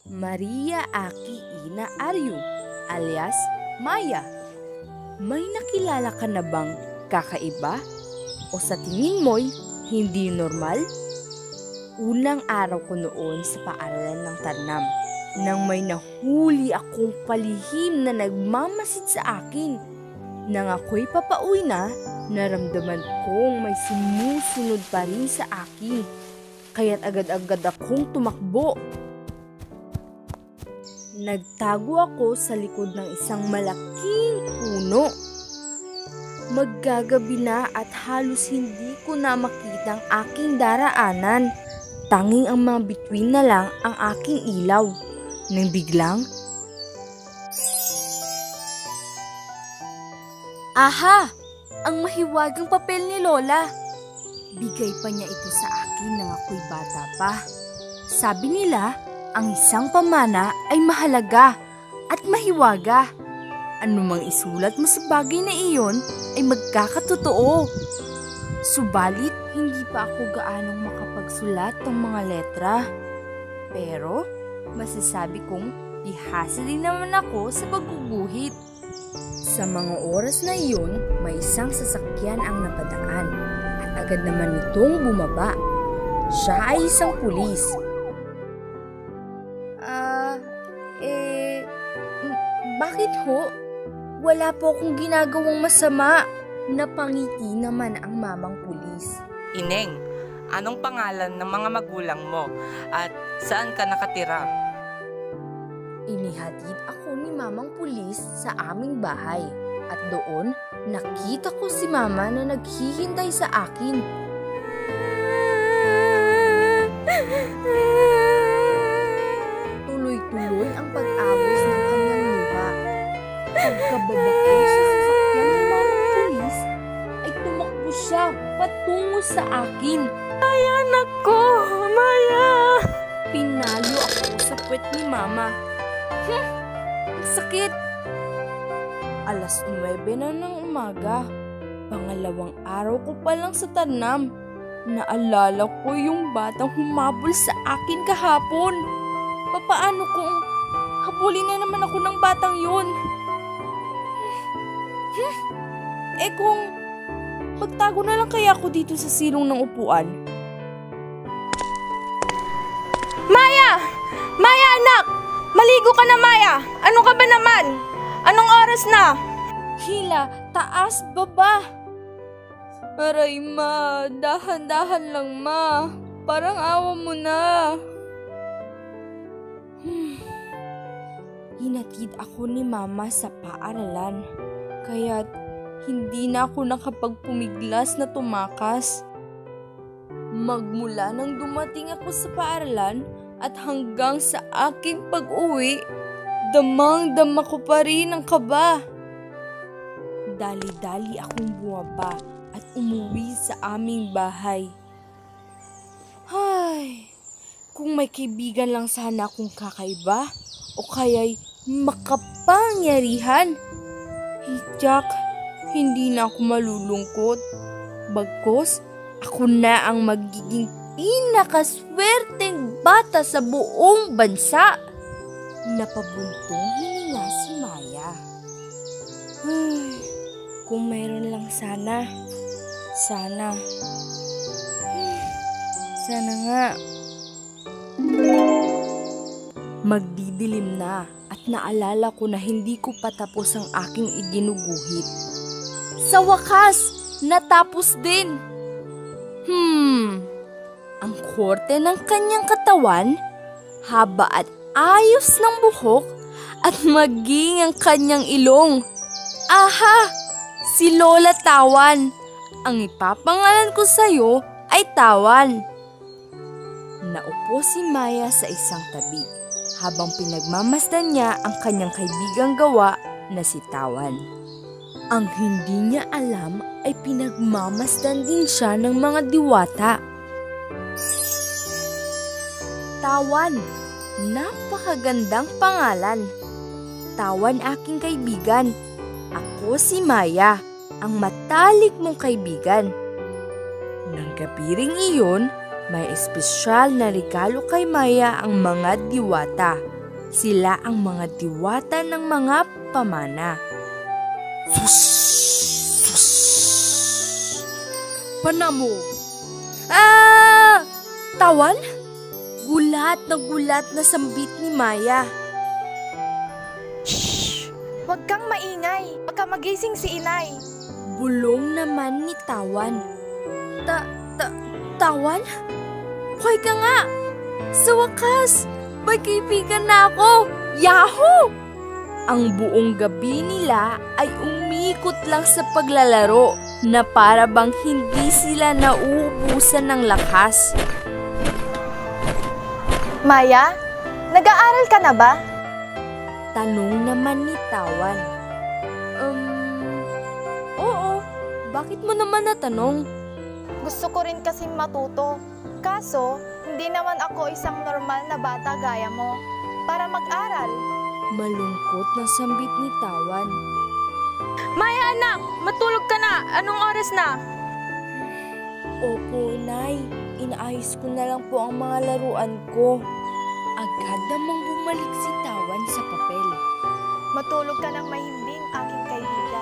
Maria Aki Ina Aryu, alias Maya. May nakilala ka na bang kakaiba? O sa tingin mo'y hindi normal? Unang araw ko noon sa paaralan ng Tarnam, nang may nahuli akong palihim na nagmamasid sa akin. Nang ako'y papauwi na, naramdaman kong may sumusunod pa rin sa akin. Kaya't agad-agad akong tumakbo. Nagtago ako sa likod ng isang malaking puno. Maggagabi na at halos hindi ko na makita ang aking daraanan. Tanging ang mga bituin na lang ang aking ilaw. Nang biglang, aha! Ang mahiwagang papel ni Lola. Bigay pa niya ito sa akin nang ako'y bata pa. Sabi nila, ang isang pamana ay mahalaga at mahiwaga. Anumang isulat mo sa bagay na iyon ay magkakatotoo. Subalit, hindi pa ako gaanong makapagsulat ng mga letra. Pero, masasabi kong bihasa din naman ako sa pagguguhit. Sa mga oras na iyon, may isang sasakyan ang napadaan at agad naman itong bumaba. Siya ay isang pulis. Bakit ho? Wala po akong ginagawang masama. Napangiti naman ang mamang pulis. Ineng, anong pangalan ng mga magulang mo at saan ka nakatira? Inihatid ako ni mamang pulis sa aming bahay at doon nakita ko si mama na naghihintay sa akin. Tuloy-tuloy ang pag-agos ng kanyang luha. Pagkababa ko sa sasakyan ng mamang pulis, ay tumakbo siya patungo sa akin. Ay, anak ko, Maya! Pinalo ako sa puwet ni mama. Ang sakit! 9:00 na ng umaga. Pangalawang araw ko pa lang sa Tarnam. Naalala ko yung batang humabol sa akin kahapon. Papaano kung habulin na naman ako ng batang yun? Kung magtago na lang kaya ako dito sa silong ng upuan? Maya! Maya, anak! Maligo ka na, Maya! Ano ka ba naman? Anong oras na? Hila, taas, baba. Aray ma, dahan-dahan lang ma. Parang awa mo na. Hinatid ako ni mama sa paaralan. Kaya't hindi na ako nakapagpumiglas na tumakas. Magmula nang dumating ako sa paaralan at hanggang sa aking pag-uwi, damang-dama ko pa rin ang kaba. Dali-dali akong bumaba at umuwi sa aming bahay. Ay, kung may kaibigan lang sana akong kakaiba o kaya'y makapangyarihan. Jack, hindi na ako malulungkot. Bagkus, ako na ang magiging pinakaswerteng bata sa buong bansa. Napabuntong hininga si Maya. Ay, kung mayroon lang sana. Sana nga. Magdidilim na at naalala ko na hindi ko patapos ang aking iginuguhit. Sa wakas, natapos din. Ang korte ng kanyang katawan, haba at ayos ng buhok, at maging ang kanyang ilong. Aha! Si Lola Tawan. Ang ipapangalan ko sa'yo ay Tawan. Naupo si Maya sa isang tabi habang pinagmamasdan niya ang kanyang kaibigang gawa na si Tawan. Ang hindi niya alam ay pinagmamasdan din siya ng mga diwata. Tawan, napakagandang pangalan. Tawan aking kaibigan. Ako si Maya, ang matalik mong kaibigan. Nang gabi ring iyon, may espesyal na regalo kay Maya ang mga diwata. Sila ang mga diwata ng mga pamana. Sus! Sus! Panamo! Ah! Tawan? Gulat na sambit ni Maya. Shh! Huwag kang maingay. Baka magising si inay. Bulong naman ni Tawan. Tawan? Hoy ka nga! Sa wakas, may kaibigan na ako! Yahoo! Ang buong gabi nila ay umikot lang sa paglalaro na para bang hindi sila nauubusan ng lakas. Maya, nag-aaral ka na ba? Tanong naman ni Tawan. Oo. Bakit mo naman natanong? Gusto ko rin kasing matuto. Kaso, hindi naman ako isang normal na bata gaya mo. Para mag-aral. Malungkot na sambit ni Tawan. Maya anak, matulog ka na. Anong oras na? Opo, Nay. Inaayos ko na lang po ang mga laruan ko. Agad namang bumalik si Tawan sa papel. Matulog ka ng mahimbing, aking kaibigan.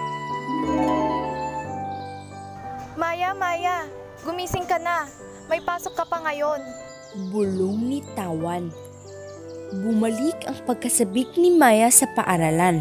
Maya, gumising ka na. May pasok ka pa ngayon. Bulong ni Tawan. Bumalik ang pagkasabik ni Maya sa paaralan.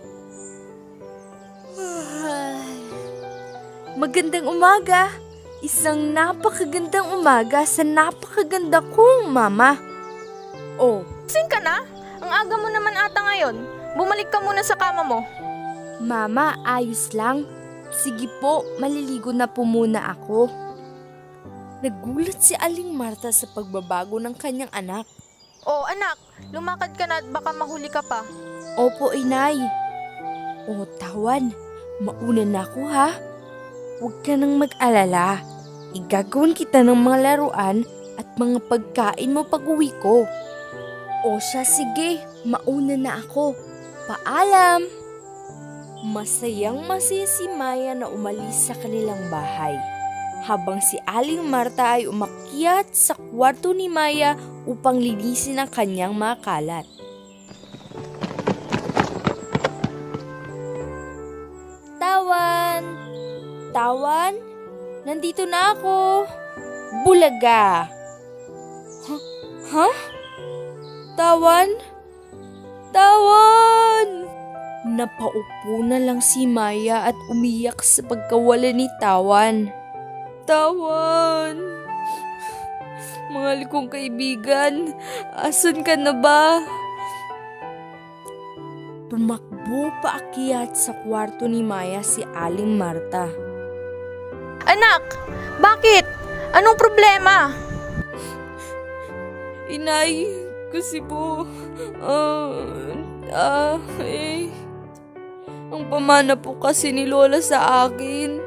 Magandang umaga! Isang napakagandang umaga sa napakaganda kong mama. Oh, Gising ka na? Ang aga mo naman ata ngayon. Bumalik ka muna sa kama mo. Mama, ayos lang. Sige po, maliligo na po muna ako. Nagulat si Aling Marta sa pagbabago ng kanyang anak. Oh anak, lumakad ka na at baka mahuli ka pa. Opo, inay. O, Tawan, mauna na ako ha. Huwag ka nang mag-alala. Igagawin kita ng mga laruan at mga pagkain mo pag-uwi ko. O siya, sige, mauna na ako. Paalam! Masayang-masaya si Maya na umalis sa kanilang bahay. Habang si Aling Marta ay umakyat sa kwarto ni Maya upang linisin ang kanyang mga kalat. Tawan! Tawan? Nandito na ako. Bulaga! Huh? Tawan? Tawan! Napaupo na lang si Maya at umiyak sa pagkawala ni Tawan. Tawan! Mahal kong kaibigan, asan ka na ba? Tumakbo paakyat sa kwarto ni Maya si Aling Marta. Anak, bakit? Anong problema? Inay, kasi po, ang pamana po kasi ni Lola sa akin.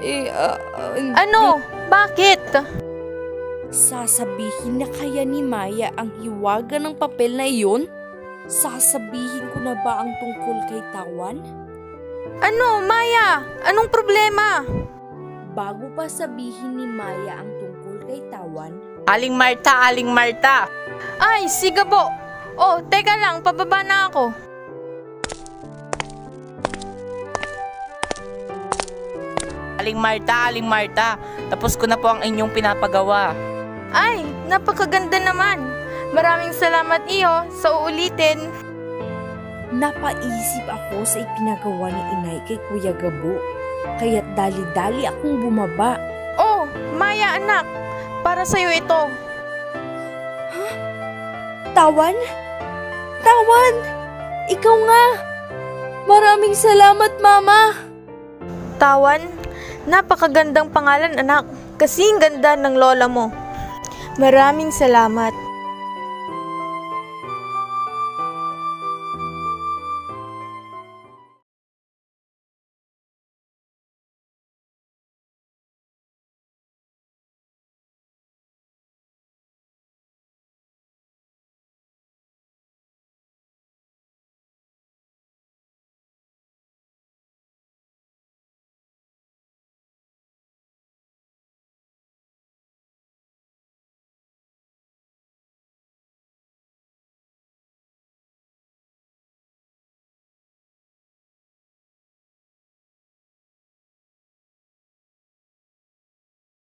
Ano? Bakit? Sasabihin na kaya ni Maya ang hiwaga ng papel na iyon? Sasabihin ko na ba ang tungkol kay Tawan? Ano, Maya? Anong problema? Bago pa sabihin ni Maya ang tungkol kay Tawan, Aling Marta! Ay, sigabo! Oh, teka lang, pababa na ako. Aling Marta, tapos ko na po ang inyong pinapagawa. Ay, napakaganda naman. Maraming salamat iyo sa uulitin. napaisip ako sa ipinagawa ni Inay kay Kuya Gabo. Kaya't dali-dali akong bumaba. Oh, Maya anak, para sa'yo ito. Tawan? Tawan! Ikaw nga! Maraming salamat, Mama! Tawan, napakagandang pangalan anak. Kasing ganda ng lola mo. Maraming salamat.